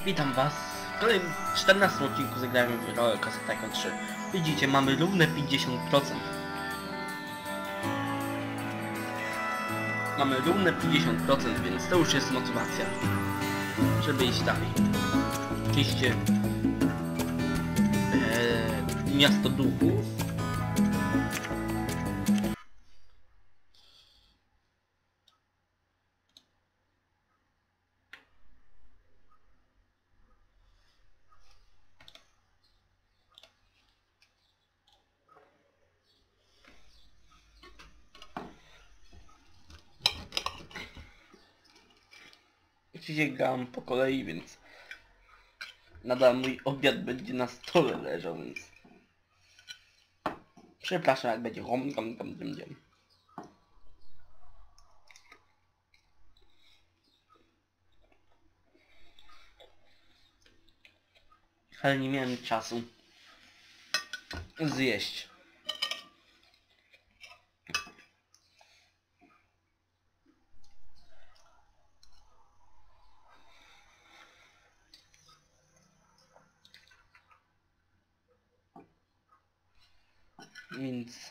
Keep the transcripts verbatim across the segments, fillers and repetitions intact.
Witam was w kolejnym czternastym odcinku zagrałem w Roller Coaster Tycoon trzy. Widzicie, mamy równe pięćdziesiąt procent. Mamy równe pięćdziesiąt procent, więc to już jest motywacja, żeby iść dalej. Oczywiście ee, Miasto Duchów. Oczywiście grałem po kolei, więc nadal mój obiad będzie na stole leżał, więc przepraszam, jak będzie hom, hom, hom, hom, hom. Ale nie miałem czasu zjeść. Więc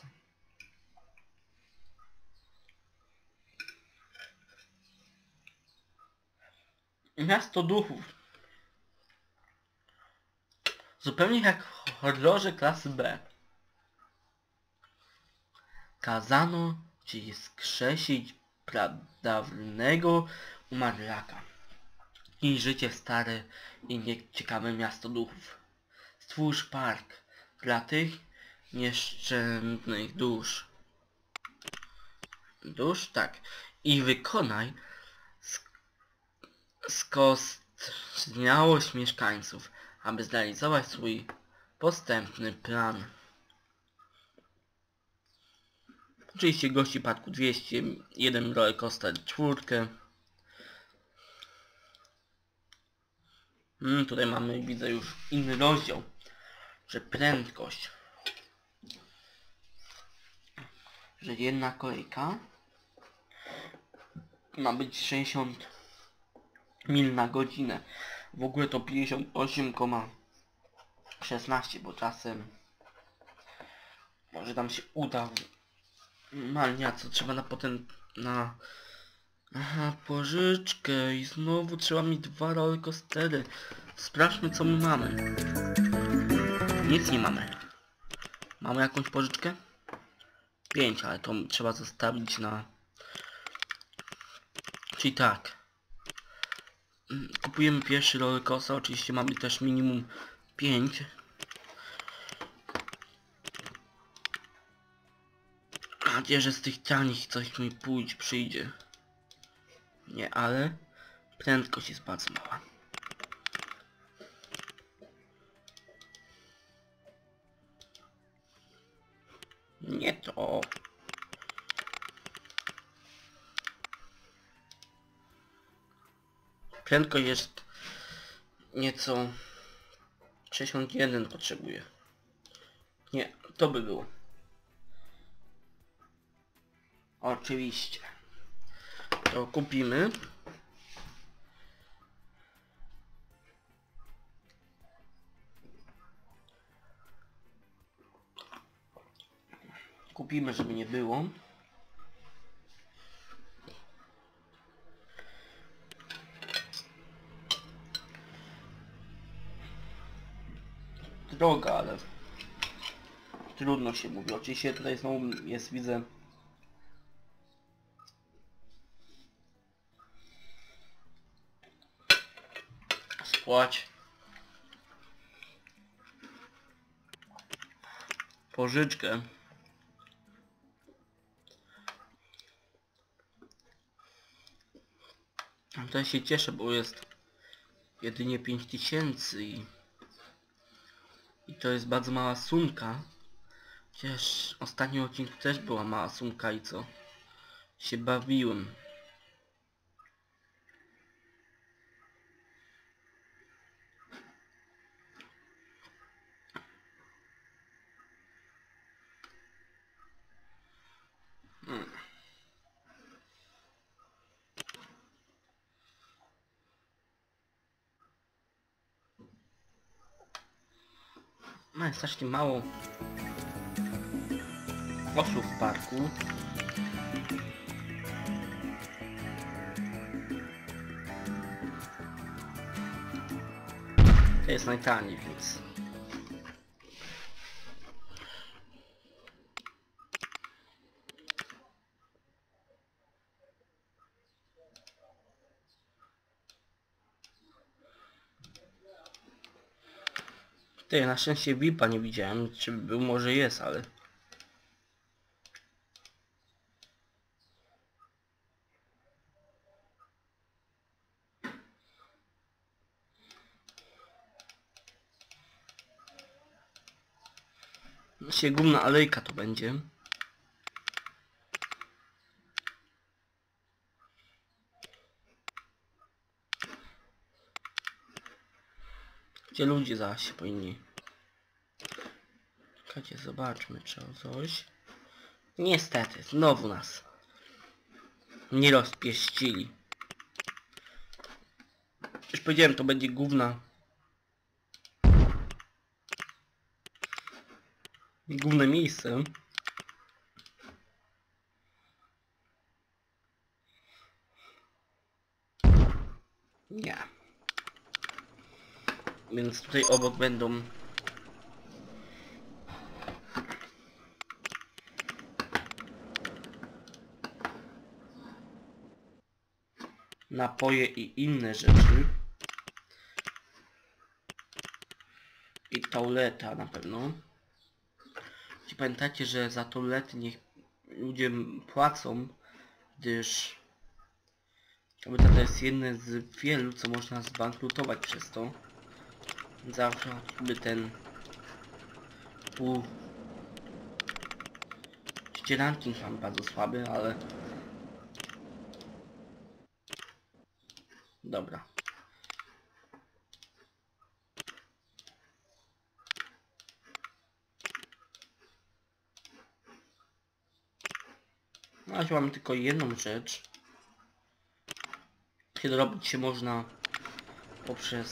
Miasto Duchów. Zupełnie jak w horrorze klasy B. Kazano ci skrzesić pradawnego umarłaka i życie stare i nieciekawe miasto duchów. Stwórz park dla tych nieszczęsnych dusz. Dusz? Tak. I wykonaj sk skostniałość mieszkańców, aby zrealizować swój postępny plan. Oczywiście gości parku dwieście, jeden roller coaster czwórkę. Hmm, tutaj mamy, widzę już inny rozdział, że prędkość, że jedna kolejka ma być sześćdziesiąt mil na godzinę. W ogóle to pięćdziesiąt osiem przecinek szesnaście, bo czasem może tam się uda. Malnia, co trzeba na potem na... Aha, pożyczkę i znowu trzeba mi dwa rollercoastery. Sprawdźmy, co my mamy. Nic nie mamy. Mamy jakąś pożyczkę? Pięć, ale to trzeba zostawić na... Czyli tak. Kupujemy pierwszy rollercoaster, oczywiście mamy też minimum pięć. Mam nadzieję, że z tych tanich coś mi pójdzie, przyjdzie. Nie, ale prędkość jest bardzo mała. Nie to. Prędkość jest nieco sześćdziesiąt jeden potrzebuję. Nie, to by było. Oczywiście. To kupimy. Kupimy, żeby nie było. Droga, ale trudno się mówi. Oczywiście tutaj znowu jest, widzę, spłać pożyczkę. Tutaj się cieszę, bo jest jedynie pięć tysięcy i, i to jest bardzo mała sumka. Chociaż ostatnim odcinku też była mała sumka i co? Się bawiłem. Hmm. Ma strasznie mało osób w parku. To jest najtaniej, więc... Ty, na szczęście V I P-a nie widziałem, czy był, może jest, ale... Się gumna alejka to będzie. Gdzie ludzie zaś się powinni... Czekajcie, zobaczmy czy o coś. Niestety, znowu nas nie rozpieścili. Już powiedziałem, to będzie gówna. Główne miejsce. Nie. Więc tutaj obok będą napoje i inne rzeczy. I toaleta na pewno. I pamiętajcie, że za toalety niech ludzie płacą, gdyż to jest jedne z wielu, co można zbankrutować przez to. Zawsze by ten pół... Oczywiście ranking mam bardzo słaby, ale... Dobra. Na razie mamy tylko jedną rzecz. Kiedy robić się można poprzez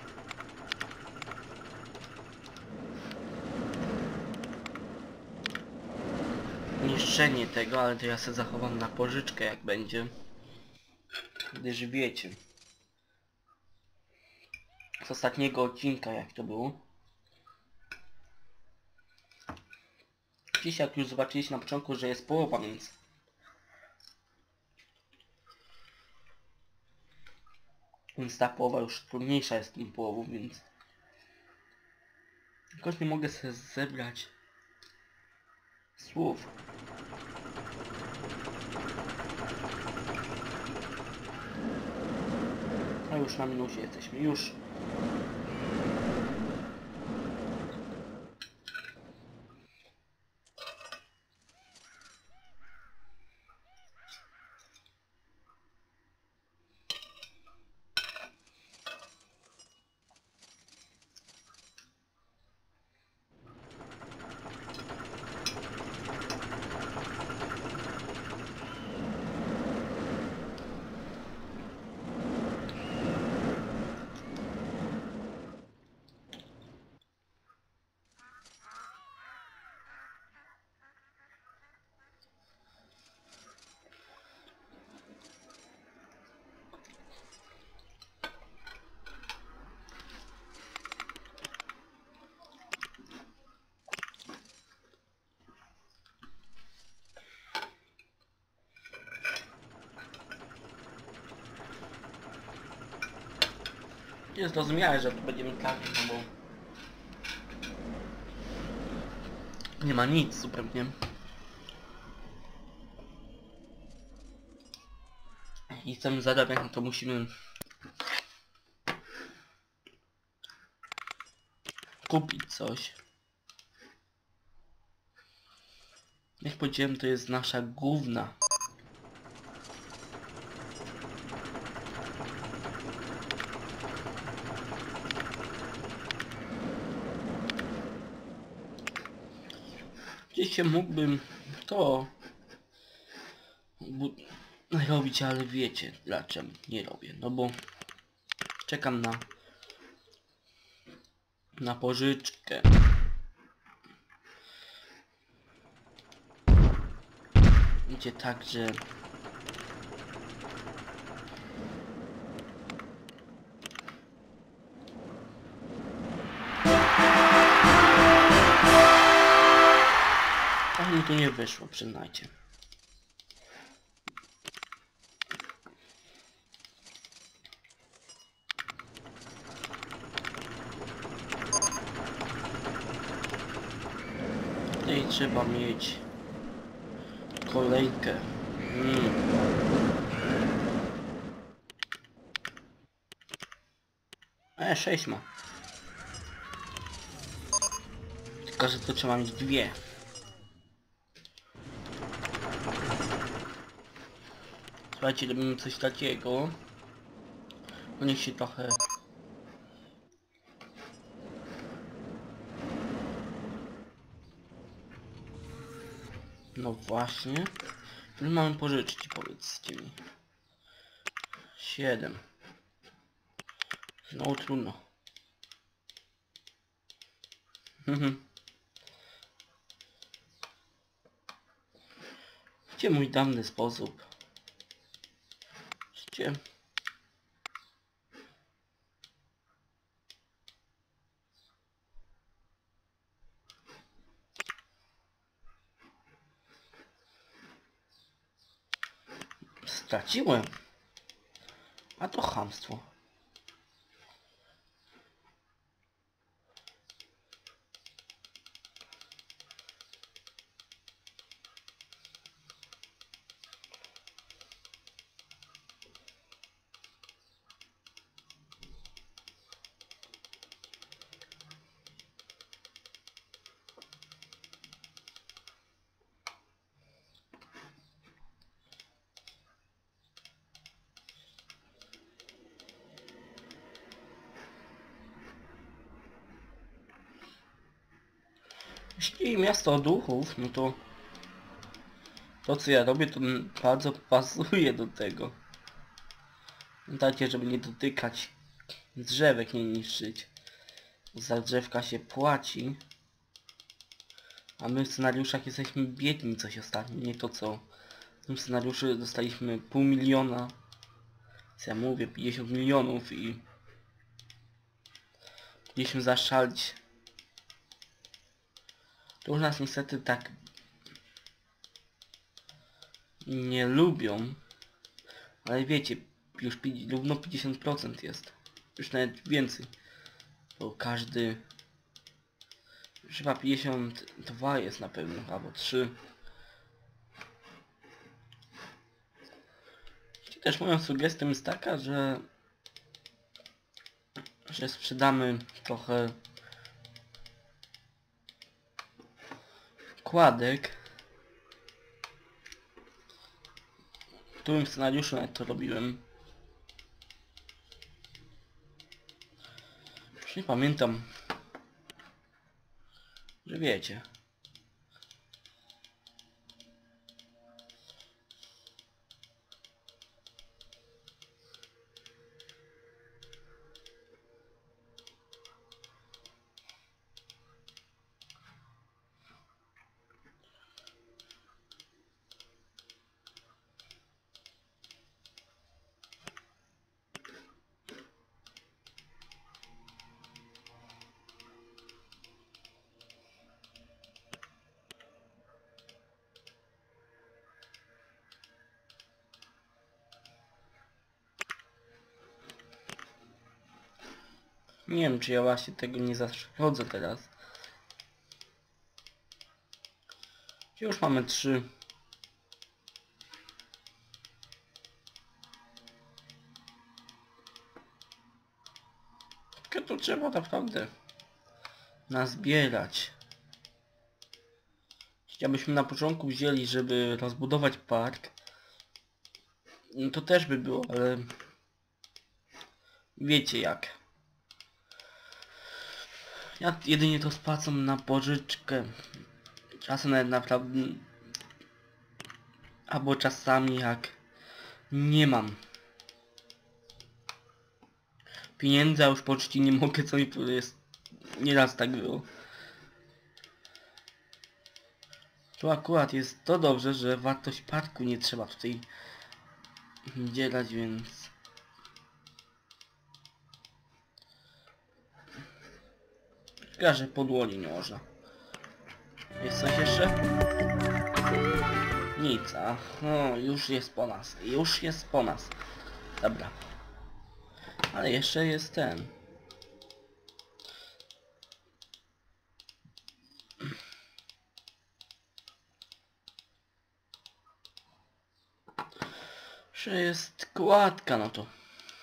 niszczenie tego, ale to ja sobie zachowam na pożyczkę jak będzie. Gdyż wiecie z ostatniego odcinka jak to było. Dziś jak już zobaczyliście na początku, że jest połowa, więc Więc ta połowa już trudniejsza jest tą połową, więc jakoś nie mogę sobie zebrać słów. A już na minusie jesteśmy, już. Jest zrozumiałe, że tu będziemy trafić, no bo nie ma nic zupełnie. I chcemy zarabiać, no to musimy kupić coś. Jak powiedziałem, to jest nasza główna gdzieś się mógłbym to robić, ale wiecie dlaczego nie robię. No bo czekam na na pożyczkę. idzie tak, że tak mi tu nie wyszło, przyznajcie. Tutaj trzeba mieć kolejkę. Mm. E, sześć ma. Tylko, że to trzeba mieć dwie. Słuchajcie, robimy coś takiego. No niech się trochę... No właśnie. Ile mamy pożyczyć, powiedzcie mi. Siedem. No trudno. Gdzie mój dawny sposób? Gdzie? Straciłem. A to chamstwo. Jeśli miasto duchów, no to to co ja robię, to bardzo pasuje do tego. Pamiętajcie, żeby nie dotykać drzewek, nie niszczyć. Za drzewka się płaci. A my w scenariuszach jesteśmy biedni coś ostatnio, nie to co. W tym scenariuszu dostaliśmy pół miliona. Co ja mówię, pięćdziesiąt milionów i... Chcieliśmy zaszalić. To już nas niestety tak nie lubią. Ale wiecie, już równo pięćdziesiąt procent jest. Już nawet więcej. Bo każdy... Chyba pięćdziesiąt dwa jest na pewno, albo trzy. Też moją sugestią jest taka, że... że sprzedamy trochę... kładek. W którym scenariuszu nawet to robiłem. Już nie pamiętam. Że wiecie. Nie wiem, czy ja właśnie tego nie zaszkodzę teraz. Już mamy trzy. Tylko tu trzeba naprawdę nazbierać. Chciałbyśmy na początku wzięli, żeby rozbudować park. No to też by było, ale... Wiecie jak. Ja jedynie to spłacam na pożyczkę. Czasem nawet naprawdę... Albo czasami jak... Nie mam pieniędzy, a już poczcić nie mogę, co mi jest... Nieraz tak było. Tu akurat jest to dobrze, że wartość parku nie trzeba tutaj dzielać, więc... Szkoda, że po dłoni nie można. Jest coś jeszcze? Nic, a no, już jest po nas, już jest po nas. Dobra. Ale jeszcze jest ten. Jeszcze jest kładka, no to.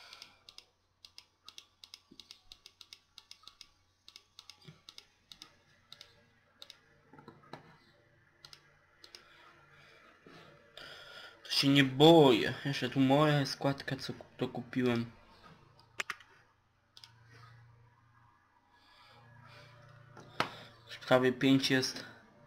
To się nie boję. Jeszcze tu moja składka, co to kupiłem. Prawie pięć jest.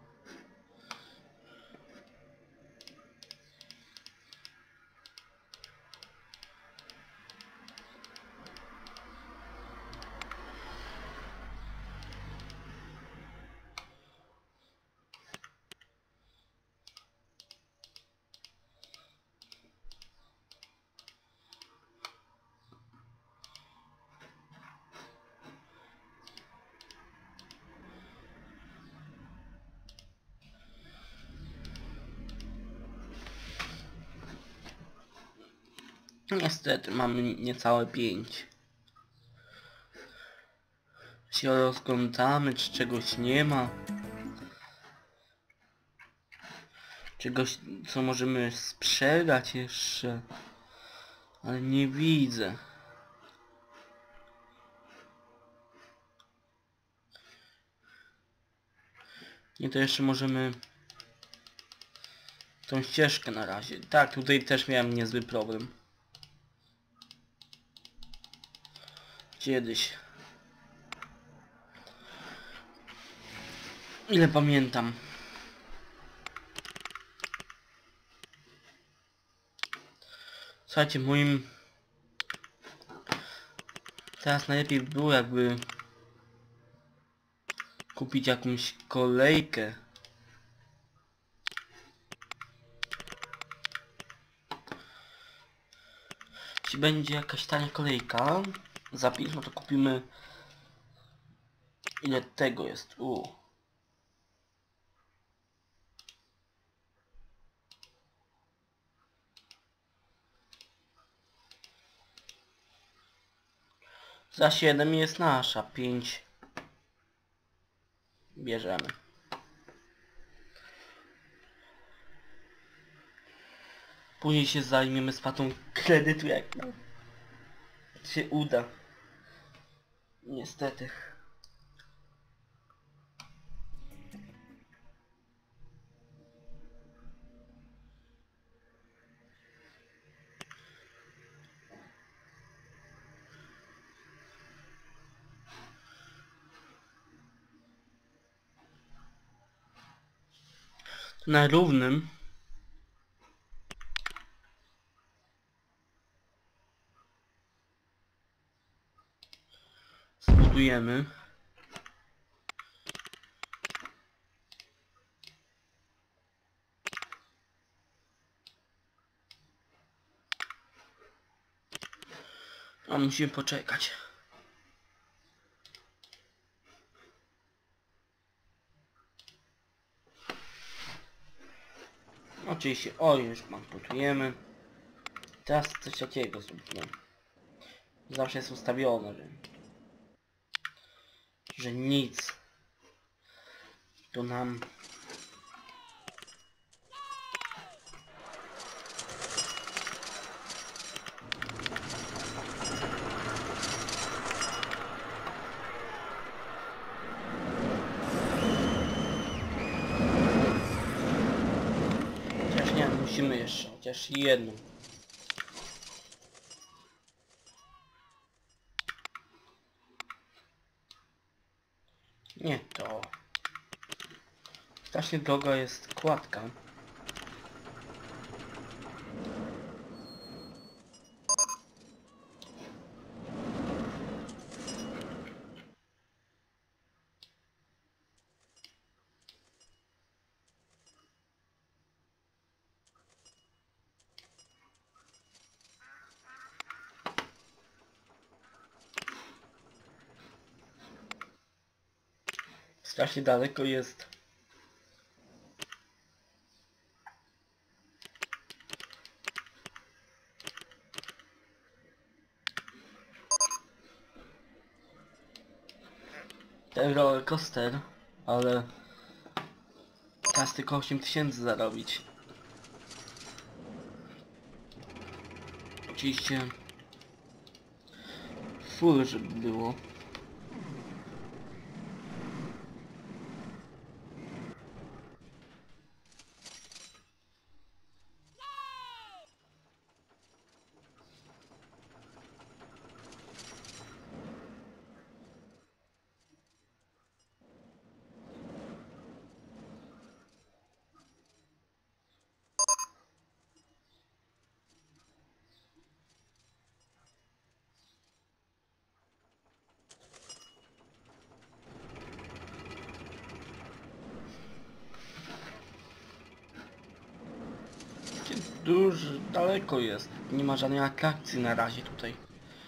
Niestety mamy niecałe pięć. Się rozglądamy, czy czegoś nie ma. Czegoś, co możemy sprzedać jeszcze. Ale nie widzę. Nie, to jeszcze możemy... tą ścieżkę na razie. Tak, tutaj też miałem niezły problem. Kiedyś. Ile pamiętam. Słuchajcie, moim... Teraz najlepiej by było, jakby... kupić jakąś kolejkę. Jeśli będzie jakaś tania kolejka za pięć, no to kupimy... Ile tego jest? U. Za siedem jest nasza, pięć bierzemy. Później się zajmiemy spłatą kredytu, jak nam się uda. Niestety. Na równym zbudujemy. A musimy poczekać. Oczywiście, o, już montujemy. Teraz coś takiego zróbmy. Zawsze jest ustawione, że, że nic to nam... Chociaż nie, musimy jeszcze, chociaż jedną. Nie to. Strasznie droga jest kładka. Strasznie daleko jest. Ten roller coaster, ale teraz tylko osiem tysięcy zarobić. Oczywiście full, żeby było. Duży, daleko jest. Nie ma żadnej atrakcji na razie tutaj.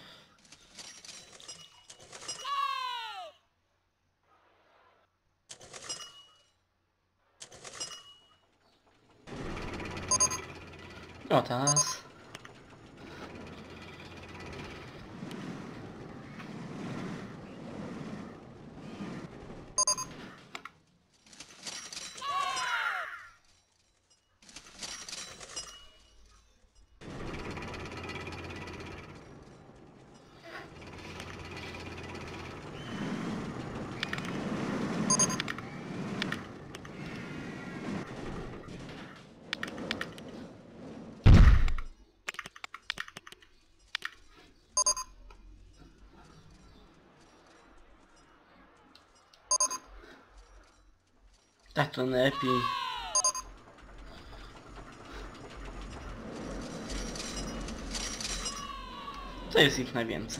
No teraz. Tak to najlepiej. To jest ich najwięcej.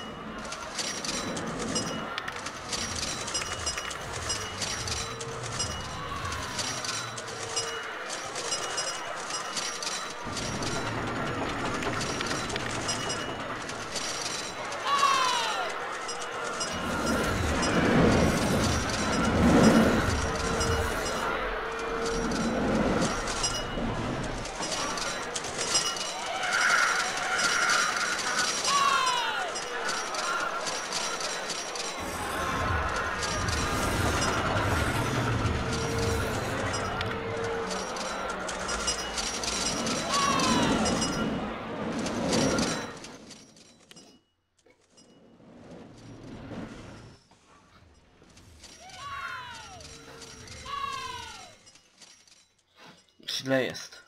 Źle jest.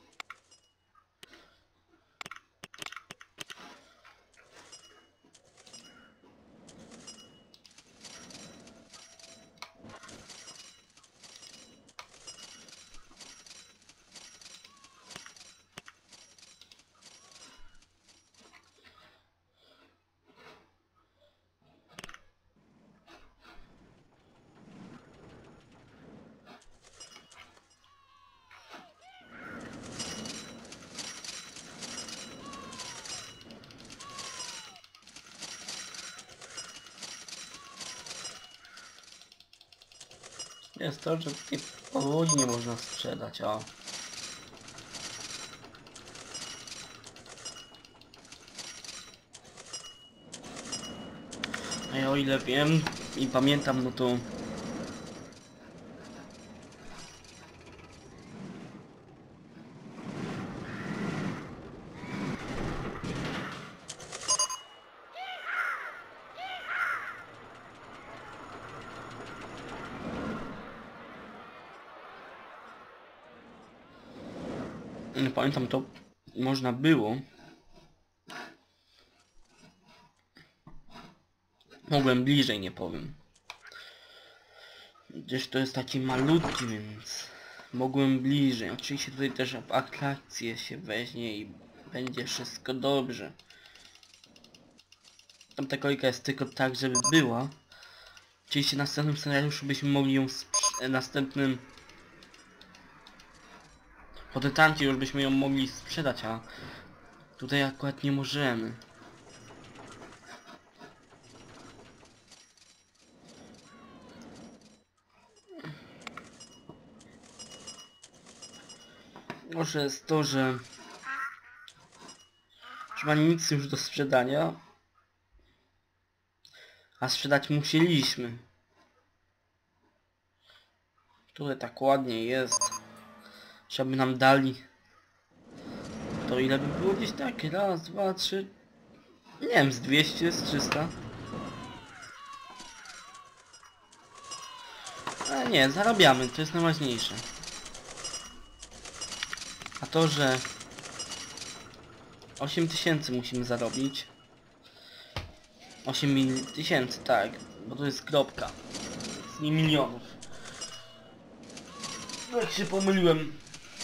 Jest to, że tej powodzi nie można sprzedać, o. A ja o ile wiem i pamiętam, no to nie pamiętam, to można było. Mogłem bliżej, nie powiem. Gdzieś to jest taki malutki, więc mogłem bliżej. Oczywiście tutaj też w atrakcję się weźmie i będzie wszystko dobrze. Tamta kolejka jest tylko tak, żeby była. Oczywiście w następnym scenariuszu byśmy mogli ją w następnym podetancie już byśmy ją mogli sprzedać, a tutaj akurat nie możemy. Może jest to, że nie ma nic już do sprzedania, a sprzedać musieliśmy. Tutaj tak ładnie jest, żeby nam dali. To ile by było gdzieś tak? Raz, dwa, trzy... Nie wiem, z dwieście, z trzysta. Ale nie, zarabiamy, to jest najważniejsze. A to, że osiem tysięcy musimy zarobić. osiem tysięcy, tak, bo to jest kropka. Z nie milionów. No jak się pomyliłem.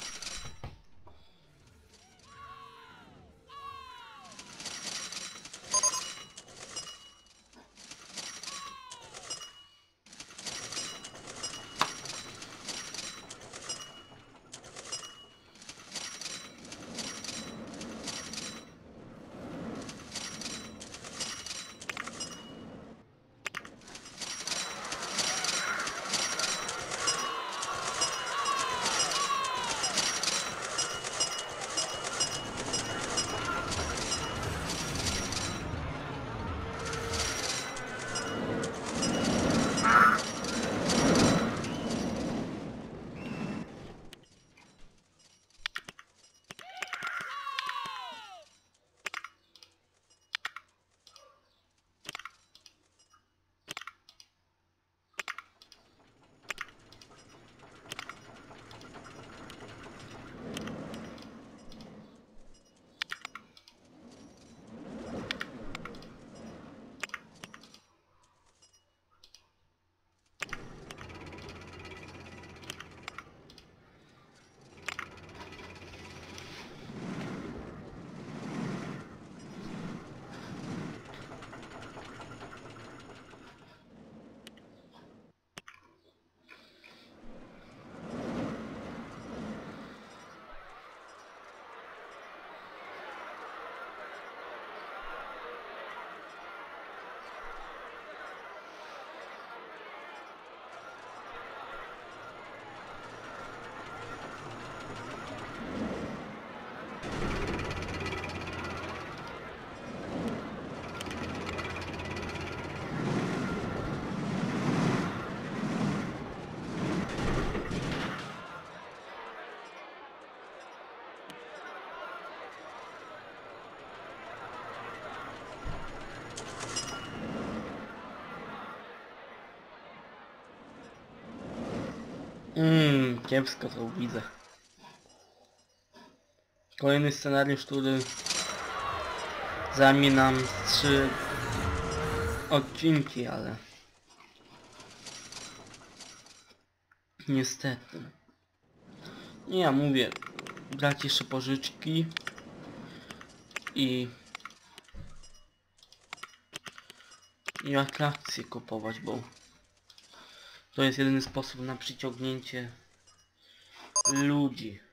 Mmm, kiepsko to widzę. Kolejny scenariusz, który zajmie nam trzy odcinki, ale niestety. Nie, ja mówię, brać jeszcze pożyczki i i atrakcje kupować, bo to jest jedyny sposób na przyciągnięcie ludzi.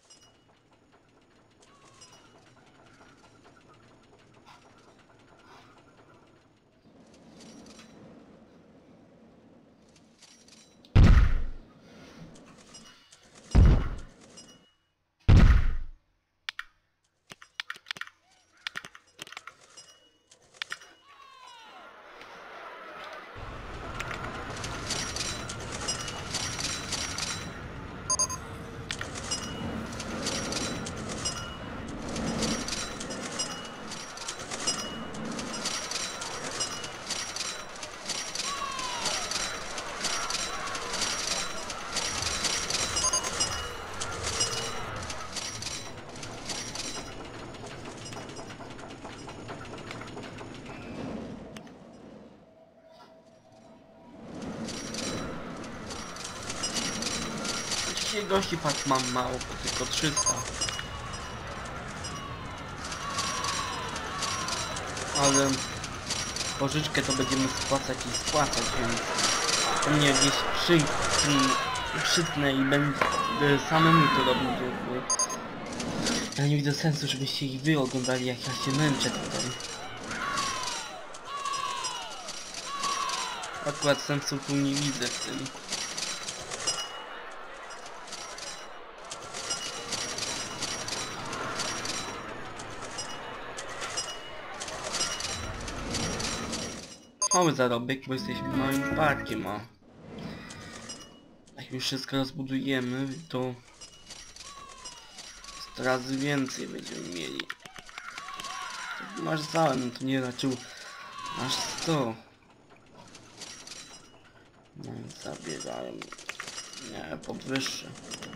Dzisiaj gości fakt mam mało, bo tylko trzysta. Ale pożyczkę to będziemy spłacać i spłacać, więc to mnie gdzieś przy, przytnę i będę samemu to robił. Ja nie widzę sensu, żebyście ich wy oglądali, jak ja się męczę tutaj. Akurat sensu tu nie widzę w tym. mały zarobek, bo jesteśmy małym parkiem, a jak już wszystko rozbudujemy, to sto razy więcej będziemy mieli. To masz całe, no to nie raczył aż sto. No i zabierają. Nie, podwyższę.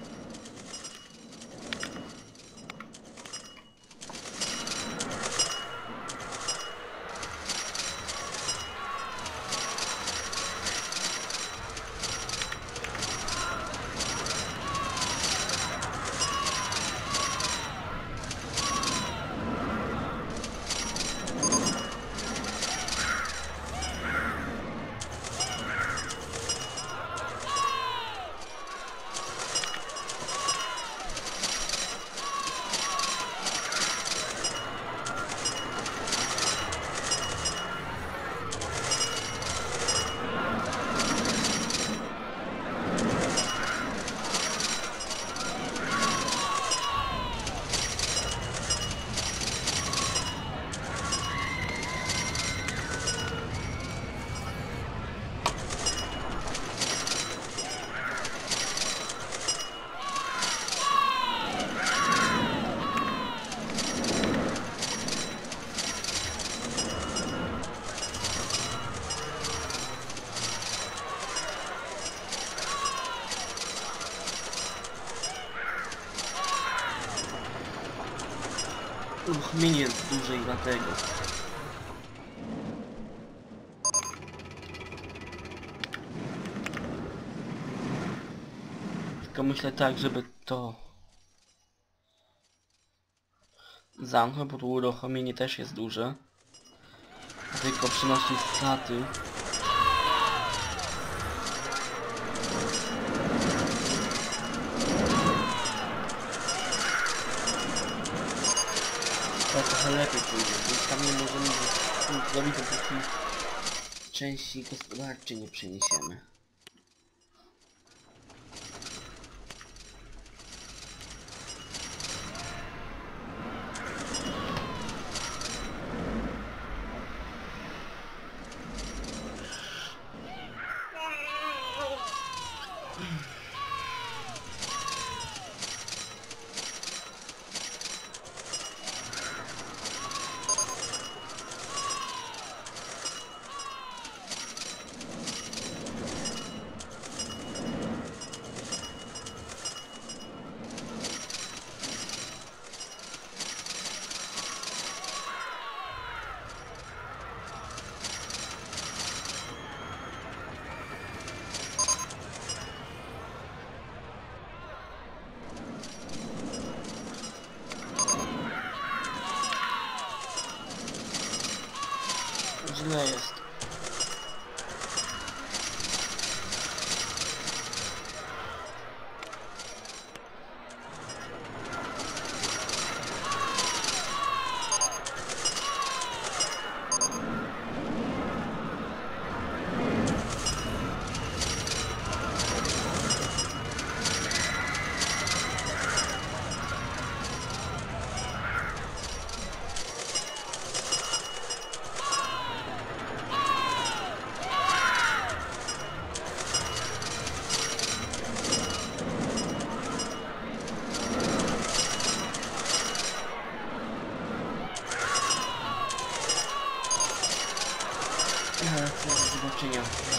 Uruchomienie jest duże i dlatego. Tylko myślę tak, żeby to zamknąć, bo to uruchomienie też jest duże. Tylko przynosi straty. To trochę lepiej pójdzie, więc tam nie możemy zrobić, dopóki części gospodarczej nie przeniesiemy. Źle jest. Do zobaczenia.